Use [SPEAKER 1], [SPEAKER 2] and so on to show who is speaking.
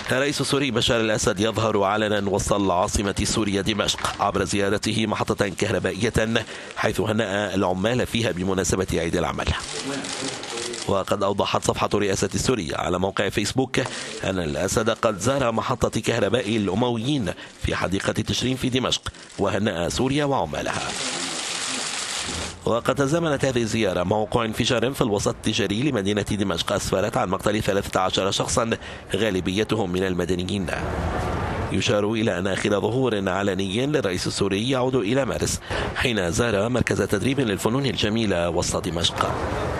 [SPEAKER 1] الرئيس السوري بشار الأسد يظهر علنا وسط العاصمة السورية دمشق عبر زيارته محطة كهربائية حيث هنأ العمال فيها بمناسبة عيد العمل. وقد أوضحت صفحة رئاسة سوريا على موقع فيسبوك أن الأسد قد زار محطة كهرباء الأمويين في حديقة تشرين في دمشق وهنأ سوريا وعمالها. وقد تزامنت هذه الزيارة مع وقوع انفجار في الوسط التجاري لمدينة دمشق أسفرت عن مقتل 13 شخصا غالبيتهم من المدنيين. يشار إلى أن آخر ظهور علني للرئيس السوري يعود إلى مارس حين زار مركز تدريب للفنون الجميلة وسط دمشق.